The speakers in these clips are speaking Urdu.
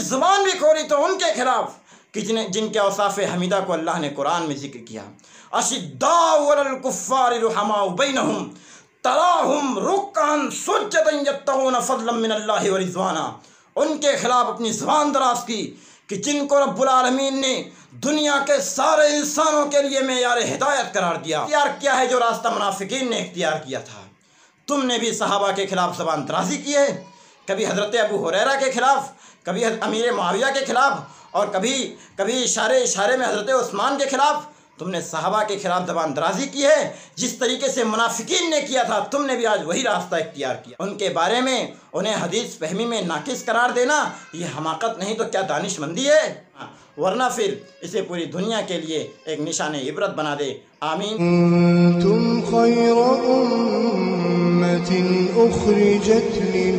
زبان بھی کھولی تو ان کے خلاف کہ جن کے اوصاف حمیدہ کو اللہ نے قرآن میں ذکر کیا۔ اشداء علی الکفار رحماء بینہم تراہم رکعا سجدا یبتغون فضلا من اللہ ورضوانا، ان کے خلاف اپنی زبان دراز کی کہ جن کو رب العالمین نے دنیا کے سارے انسانوں کے لیے معیار ہدایت قرار دیا، اختیار کیا ہے جو راستہ منافقین نے اختیار کیا تھا۔ تم نے بھی صحابہ کے خلاف زبان درازی کی ہے، کبھی حضرت ابو ہریرہ کے خلاف، کبھی امیر معاویہ کے خلاف، اور کبھی اشارے میں حضرت عثمان کے خلاف۔ تم نے صحابہ کے خلاف زبان درازی کی ہے، جس طریقے سے منافقین نے کیا تھا تم نے بھی آج وہی راستہ اختیار کیا۔ ان کے بارے میں انہیں حدیث فہمی میں ناقص قرار دینا یہ حماقت نہیں تو کیا دانش مندی ہے؟ ورنہ پھر اسے پوری دنیا کے لیے ایک نشان عبرت بنا دے۔ آمین۔ انتم خیر امت اخرجت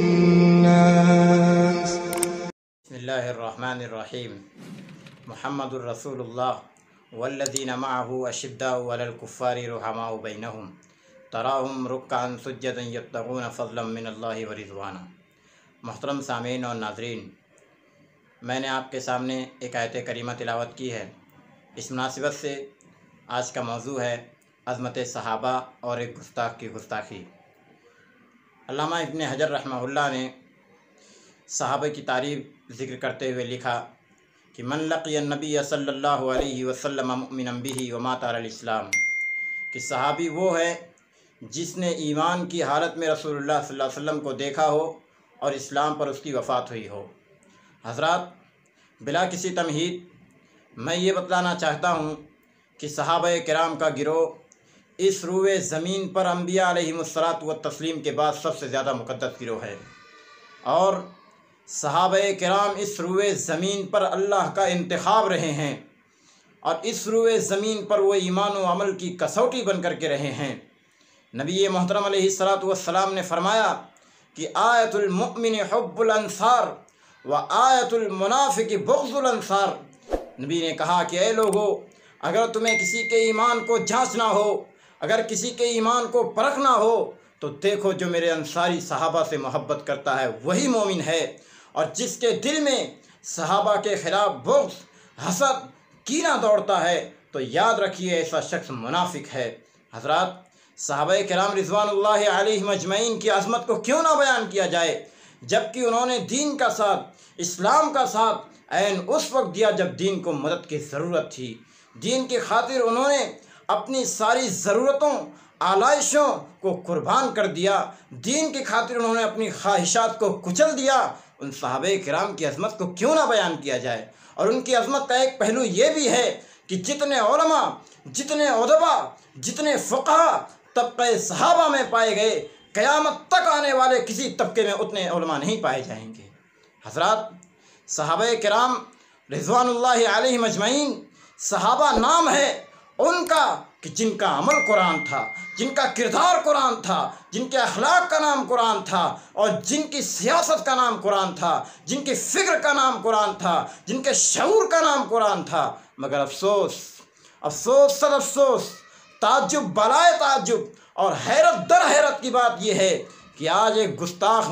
للناس۔ بسم اللہ الرحمن الرحیم۔ محمد الرسول اللہ والذین معه اشداء علی الکفار رحماء بینہم تراہم رکعا سجدا یبتغون فضلا من اللہ ورضوانا۔ محترم سامعین اور ناظرین، میں نے آپ کے سامنے ایک آیت کریمہ تلاوت کی ہے۔ اس مناسبت سے آج کا موضوع ہے عظمت صحابہ اور ایک گستاخ کی گستاخی۔ علامہ ابن حجر رحمہ اللہ نے صحابہ کی تعریف ذکر کرتے ہوئے لکھا کہ من لقی النبی صلی اللہ علیہ وسلم مؤمنا بہ ومات علی الاسلام، کہ صحابی وہ ہے جس نے ایمان کی حالت میں رسول اللہ صلی اللہ علیہ وسلم کو دیکھا ہو اور اسلام پر اس کی وفات ہوئی ہو۔ حضرات، بلا کسی تمہید میں یہ بتلانا چاہتا ہوں کہ صحابہ کرام کا گروہ اس روئے زمین پر انبیاء علیہم الصلاۃ والتسلیم کے بعد سب سے زیادہ مقدس گروہ ہے، اور صحابہ کرام اس روئے زمین پر اللہ کا انتخاب رہے ہیں، اور اس روئے زمین پر وہ ایمان و عمل کی کسوٹی بن کر کے رہے ہیں۔ نبی محترم علیہ الصلاۃ والسلام نے فرمایا کہ آیت المؤمن حب الانصار و آیت المنافق بغض الانصار۔ نبی نے کہا کہ اے لوگو، اگر تمہیں کسی کے ایمان کو جانچنا ہو، اگر کسی کے ایمان کو پرکھنا ہو تو دیکھو جو میرے انصاری صحابہ سے محبت کرتا ہے وہی مومن ہے، اور جس کے دل میں صحابہ کے خلاف بغض، حسد، کینہ دوڑتا ہے تو یاد رکھیے ایسا شخص منافق ہے۔ حضرات، صحابہ کرام رضوان اللہ علیہم اجمعین کی عظمت کو کیوں نہ بیان کیا جائے، جبکہ انہوں نے دین کا ساتھ، اسلام کا ساتھ عین اس وقت دیا جب دین کو مدد کی ضرورت تھی۔ دین کی خاطر انہوں نے اپنی ساری ضرورتوں، آلائشوں کو قربان کر دیا، دین کی خاطر انہوں نے اپنی خواہشات کو کچل دیا۔ ان صحابہ کرام کی عظمت کو کیوں نہ بیان کیا جائے؟ اور ان کی عظمت کا ایک پہلو یہ بھی ہے کہ جتنے علماء، جتنے ادبا، جتنے فقہا طبقہ صحابہ میں پائے گئے، قیامت تک آنے والے کسی طبقے میں اتنے علماء نہیں پائے جائیں گے۔ حضرات، صحابہ کرام رضوان اللہ علیہم اجمعین، صحابہ نام ہے ان کا کہ جن کا عمل قرآن تھا، جن کا کردار قرآن تھا، جن کے اخلاق کا نام قرآن تھا، اور جن کی سیاست کا نام قرآن تھا، جن کی فکر کا نام قرآن تھا، جن کے شعور کا نام قرآن تھا۔ مگر افسوس، افسوس سر افسوس، تعجب بالائے تعجب اور حیرت در حیرت کی بات یہ ہے کہ آج ایک گستاخ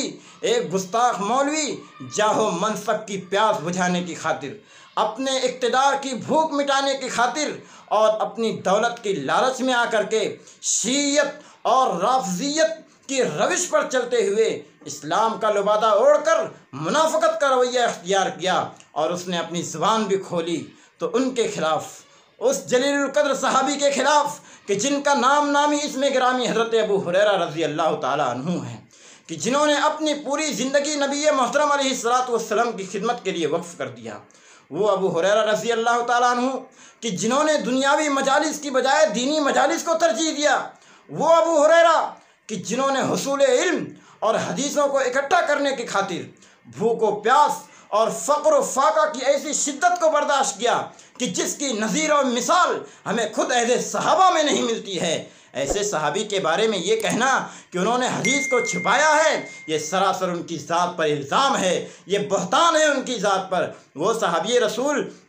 مولوی جاہ و منصب کی پیاس بجھانے کی خاطر، اپنے اقتدار کی بھوک مٹانے کی خاطر اور اپنی دولت کی لالچ میں آ کر کے شیعیت اور رافضیت کی روش پر چلتے ہوئے اسلام کا لبادہ اوڑھ کر منافقت کا رویہ اختیار کیا، اور اس نے اپنی زبان بھی کھولی تو ان کے خلاف، اس جلیل القدر صحابی کے خلاف کہ جن کا نام نامی اسم گرامی حضرت ابو ہریرہ رضی اللہ تعالیٰ عنہ ہے، کہ جنہوں نے اپنی پوری زندگی نبی محترم علیہ الصلاۃ والسلام کی خدمت کے لیے وقف کر دیا۔ وہ ابو ہریرہ رضی اللہ تعالیٰ عنہ کہ جنہوں نے دنیاوی مجالس کی بجائے دینی مجالس کو ترجیح دیا۔ وہ ابو ہریرہ کہ جنہوں نے حصول علم اور حدیثوں کو اکٹھا کرنے کی خاطر بھوک و پیاس اور فقر و فاقہ کی ایسی شدت کو برداشت کیا کہ جس کی نظیر و مثال ہمیں خود اہل صحابہ میں نہیں ملتی ہے۔ ایسے صحابی کے بارے میں یہ کہنا کہ انہوں نے حدیث کو چھپایا ہے، یہ سراسر ان کی ذات پر الزام ہے، یہ بہتان ہے ان کی ذات پر۔ وہ صحابی رسول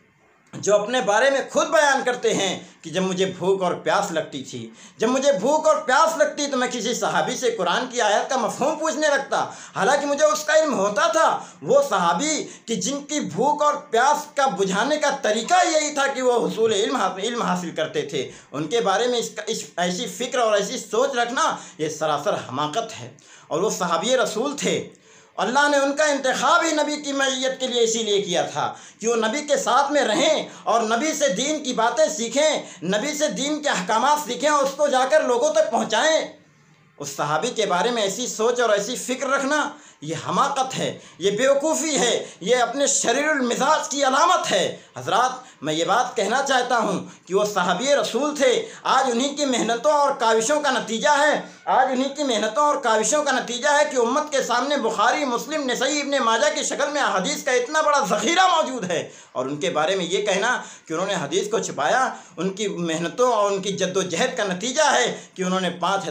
جو اپنے بارے میں خود بیان کرتے ہیں کہ جب مجھے بھوک اور پیاس لگتی تھی، جب مجھے بھوک اور پیاس لگتی تو میں کسی صحابی سے قرآن کی آیت کا مفہوم پوچھنے لگتا، حالانکہ مجھے اس کا علم ہوتا تھا۔ وہ صحابی کہ جن کی بھوک اور پیاس کا بجھانے کا طریقہ یہی تھا کہ وہ حصول علم حاصل کرتے تھے، ان کے بارے میں ایسی فکر اور ایسی سوچ رکھنا یہ سراسر حماقت ہے۔ اور وہ صحابی رسول تھے، اللہ نے ان کا انتخاب ہی نبی کی معیت کے لیے اسی لیے کیا تھا کہ وہ نبی کے ساتھ میں رہیں اور نبی سے دین کی باتیں سیکھیں، نبی سے دین کے احکامات سیکھیں اور اس کو جا کر لوگوں تک پہنچائیں۔ اس صحابی کے بارے میں ایسی سوچ اور ایسی فکر رکھنا یہ حماقت ہے، یہ بیوقوفی ہے، یہ اپنے شریر المزاج کی علامت ہے۔ حضرات، میں یہ بات کہنا چاہتا ہوں کہ وہ صحابی رسول تھے، آج انہی کی محنتوں اور کاوشوں کا نتیجہ ہے، آج انہی کی محنتوں اور کاوشوں کا نتیجہ ہے کہ امت کے سامنے بخاری، مسلم، نسائی، ابن ماجہ کی شکل میں حدیث کا اتنا بڑا ذخیرہ موجود ہے، اور ان کے بارے میں یہ کہنا کہ انہوں نے حدیث کو چھپایا ان کی محنتوں اور ان کی جد و جہد کا نتیجہ ہے کہ انہوں نے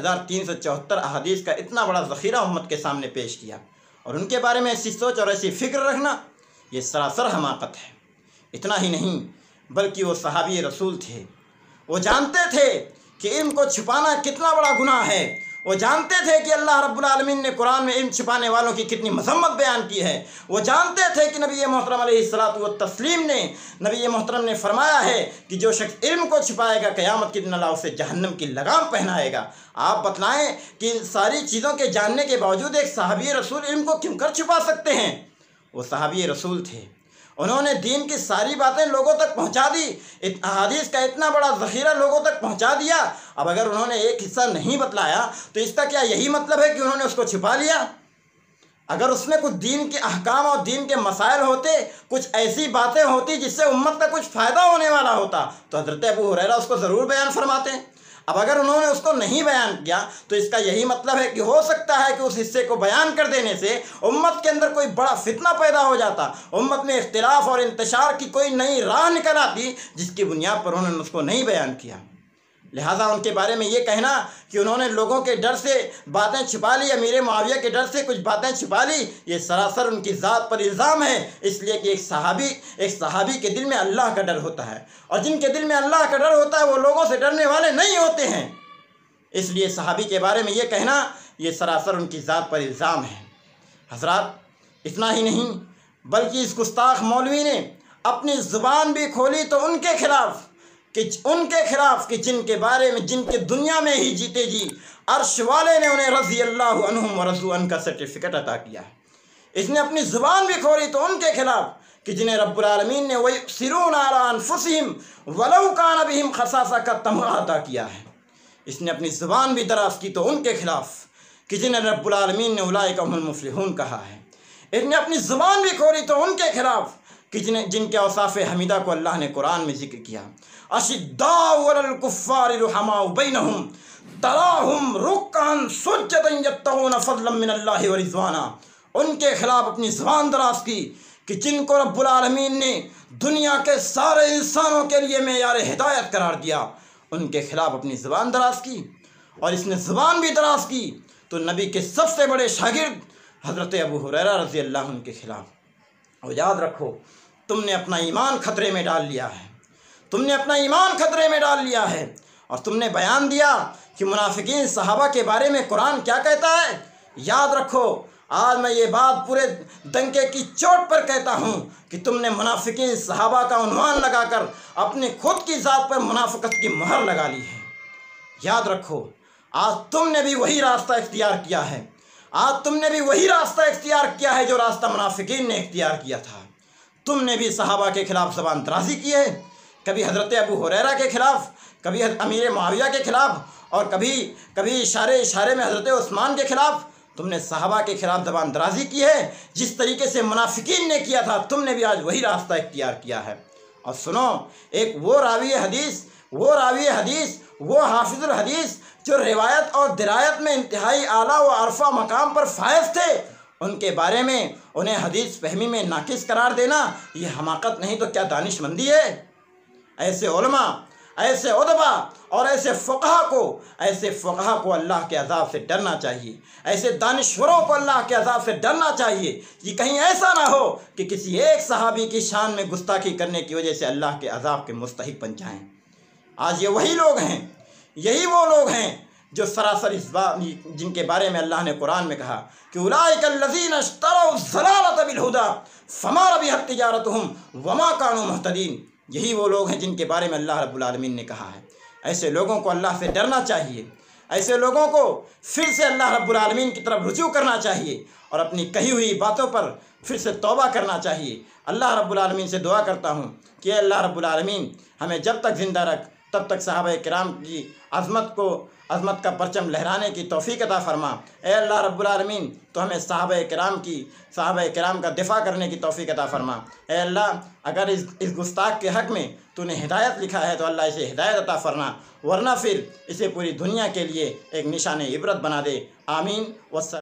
5374 احادیث کا اتنا بڑا ذخیرہ امت کے سامنے پیش کیا، اور ان کے بارے میں ایسی سوچ اور ایسی فکر رکھنا یہ سراسر حماقت ہے۔ اتنا ہی نہیں بلکہ وہ صحابی رسول تھے، وہ جانتے تھے کہ علم کو چھپانا کتنا بڑا گناہ ہے، وہ جانتے تھے کہ اللہ رب العالمین نے قرآن میں علم چھپانے والوں کی کتنی مذمت بیان کی ہے، وہ جانتے تھے کہ نبی محترم علیہ الصلوۃ والتسلیم نے نبی محترم نے فرمایا ہے کہ جو شخص علم کو چھپائے گا قیامت کے دن اللہ اسے جہنم کی لگام پہنائے گا۔ آپ بتلائیں کہ ان ساری چیزوں کے جاننے کے باوجود ایک صحابی رسول علم کو کیوں کر چھپا سکتے ہیں؟ وہ صحابی رسول تھے، انہوں نے دین کی ساری باتیں لوگوں تک پہنچا دی، احادیث کا اتنا بڑا ذخیرہ لوگوں تک پہنچا دیا۔ اب اگر انہوں نے ایک حصہ نہیں بتلایا تو اس کا کیا یہی مطلب ہے کہ انہوں نے اس کو چھپا لیا؟ اگر اس میں کچھ دین کے احکام اور دین کے مسائل ہوتے، کچھ ایسی باتیں ہوتی جس سے امت کا کچھ فائدہ ہونے والا ہوتا تو حضرت ابو ہریرہ اس کو ضرور بیان فرماتے۔ اب اگر انہوں نے اس کو نہیں بیان کیا تو اس کا یہی مطلب ہے کہ ہو سکتا ہے کہ اس حصے کو بیان کر دینے سے امت کے اندر کوئی بڑا فتنہ پیدا ہو جاتا، امت میں اختلاف اور انتشار کی کوئی نئی راہ نکل آتی جس کی بنیاد پر انہوں نے اس کو نہیں بیان کیا۔ لہٰذا ان کے بارے میں یہ کہنا کہ انہوں نے لوگوں کے ڈر سے باتیں چھپا لی، امیر معاویہ کے ڈر سے کچھ باتیں چھپا لی، یہ سراسر ان کی ذات پر الزام ہے، اس لیے کہ ایک صحابی کے دل میں اللہ کا ڈر ہوتا ہے، اور جن کے دل میں اللہ کا ڈر ہوتا ہے وہ لوگوں سے ڈرنے والے نہیں ہوتے ہیں۔ اس لیے صحابی کے بارے میں یہ کہنا یہ سراسر ان کی ذات پر الزام ہے۔ حضرات، اتنا ہی نہیں بلکہ اس گستاخ مولوی نے اپنی زبان بھی کھولی تو ان کے خلاف کہ جن کے بارے میں جن کے دنیا میں ہی جیتے جی عرش والے نے انہیں رضی اللہ عنہم ورضوا عنہ کا سرٹیفکیٹ عطا کیا ہے۔ اس نے اپنی زبان بھی کھولی تو ان کے خلاف کہ جنہیں رب العالمین نے وَيُؤْثِرُونَ عَلَىٰ أَنفُسِهِمْ وَلَوْ كَانَ بِهِمْ خَصَاصَةٌ کا تمغہ عطا کیا ہے۔ اس نے اپنی زبان بھی دراز کی تو ان کے خلاف کہ جنہیں رب العالمین نے اولئک هم المفلحون کہا ہے۔ اس نے اپنی زبان بھی کھولی تو ان کے خلاف کہ جن کے اوصاف حمیدہ کو اللہ نے قرآن میں ذکر کیا، اشداء علی الکفار رحماء بینہم تراہم رکعا سجدا یبتغون فضلا من اللہ ورضوانا، ان کے خلاف اپنی زبان دراز کی کہ جن کو رب العالمین نے دنیا کے سارے انسانوں کے لیے معیار ہدایت قرار دیا، ان کے خلاف اپنی زبان دراز کی۔ اور اس نے زبان بھی دراز کی تو نبی کے سب سے بڑے شاگرد حضرت ابو ہریرہ رضی اللہ عنہ کے خلاف۔ اور یاد رکھو، تم نے اپنا ایمان خطرے میں ڈال لیا ہے، تم نے اپنا ایمان خطرے میں ڈال لیا ہے، اور تم نے بیان دیا کہ منافقین صحابہ کے بارے میں قرآن کیا کہتا ہے۔ یاد رکھو، آج میں یہ بات پورے ڈنکے کی چوٹ پر کہتا ہوں کہ تم نے منافقین صحابہ کا عنوان لگا کر اپنی خود کی ذات پر منافقت کی مہر لگا لی ہے۔ یاد رکھو، آج تم نے بھی وہی راستہ اختیار کیا ہے، آج تم نے بھی وہی راستہ اختیار کیا ہے جو راستہ منافقین نے اختیار کیا تھا۔ تم نے بھی صحابہ کے خلاف زبان درازی کی ہے، کبھی حضرت ابو ہریرہ کے خلاف، کبھی امیر معاویہ کے خلاف، اور کبھی اشارے میں حضرت عثمان کے خلاف۔ تم نے صحابہ کے خلاف زبان درازی کی ہے، جس طریقے سے منافقین نے کیا تھا تم نے بھی آج وہی راستہ اختیار کیا ہے۔ اور سنو، ایک وہ راوی حدیث، وہ حافظ الحدیث جو روایت اور درایت میں انتہائی اعلیٰ و عرفہ مقام پر فائز تھے، ان کے بارے میں انہیں حدیث فہمی میں ناقص قرار دینا یہ حماقت نہیں تو کیا دانش مندی ہے؟ ایسے علماء، ایسے ادبا اور ایسے فقہا کو اللہ کے عذاب سے ڈرنا چاہیے، ایسے دانشوروں کو اللہ کے عذاب سے ڈرنا چاہیے کہ کہیں ایسا نہ ہو کہ کسی ایک صحابی کی شان میں گستاخی کرنے کی وجہ سے اللہ کے عذاب کے مستحق بن جائیں۔ آج یہ وہی لوگ ہیں، یہی وہ لوگ ہیں جو سراسر جن کے بارے میں اللہ نے قرآن میں کہا کہ اولئک الذین اشتروا الضلالۃ بالہدی فما ربحت تجارتہم وما کانوا مہتدین۔ یہی وہ لوگ ہیں جن کے بارے میں اللہ رب العالمین نے کہا ہے۔ ایسے لوگوں کو اللہ سے ڈرنا چاہیے، ایسے لوگوں کو پھر سے اللہ رب العالمین کی طرف رجوع کرنا چاہیے اور اپنی کہی ہوئی باتوں پر پھر سے توبہ کرنا چاہیے۔ اللہ رب العالمین سے دعا کرتا ہوں کہ اے اللہ رب العالمین ہمیں جب تک زندہ رکھ تب تک صحابہ کرام کی عظمت کا پرچم لہرانے کی توفیق عطا فرما۔ اے اللہ رب العالمین تو ہمیں صحابہ کرام کا دفاع کرنے کی توفیق عطا فرما۔ اے اللہ اگر اس گستاخ کے حق میں تو نے ہدایت لکھا ہے تو اللہ اسے ہدایت عطا فرما، ورنہ پھر اسے پوری دنیا کے لیے ایک نشان عبرت بنا دے۔ آمین۔